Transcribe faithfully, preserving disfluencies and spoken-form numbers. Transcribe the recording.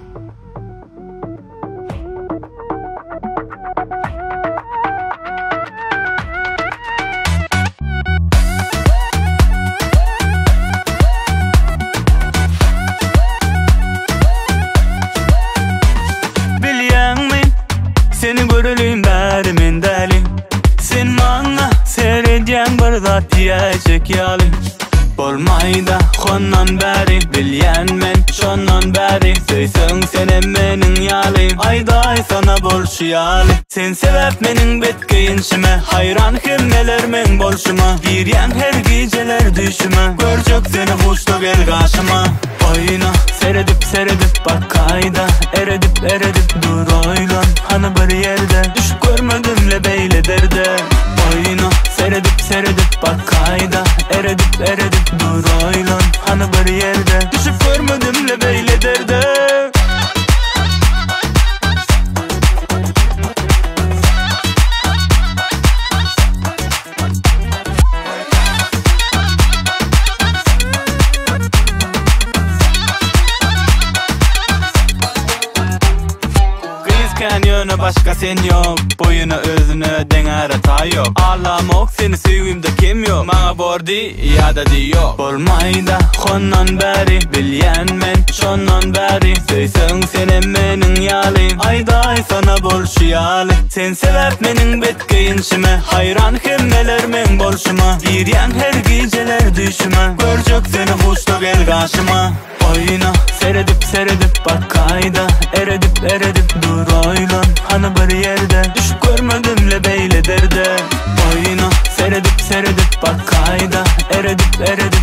Seni görülüyüm bäri men däli. Sen maňa seredýän bir zat diýjek ýaly. Bolmaýda hondan bäri bilýän men şondan bäri. Söýseň senem meniň ýaly. Aýday sana bolşýaly. Sen sebäp meniň betgeyinşime, hayran hem neler men bolşuma. Girýän her gijeler düşüme, görjek seni hoşda gel gaşyma. Oyna seredip seredip bak kayda, eredip eredip dur oylan. Hani bir yerde düşüp görmedim le beyle derde. Oyna seredip seredip bak kayda, eredip eredip dur oylan. Hani bir yerde düşüp görmedim le beyle derde. Kanyona başka sen yok, boyuna özüne deňär ata yok. Ağlamok seni süýümde kim yok, maňa bordi ya da diýok. Bolmaýda hondan bäri bilýän men şondan bäri. Söýseň senem meniň ýaly, aýday sana bolşýaly. Sen sebäp meniň betgeyinşime, hayran hem neler men bolşuma. Girýän her gijeler düşüme, görjek seni hoşda gel gaşyma. Oyna seredip seredip bak kayda, eredip eredip dur oylan. Hani bir yerde düşüp görmedim le beyle derde. Oyna seredip seredip bak kayda, eredip eredip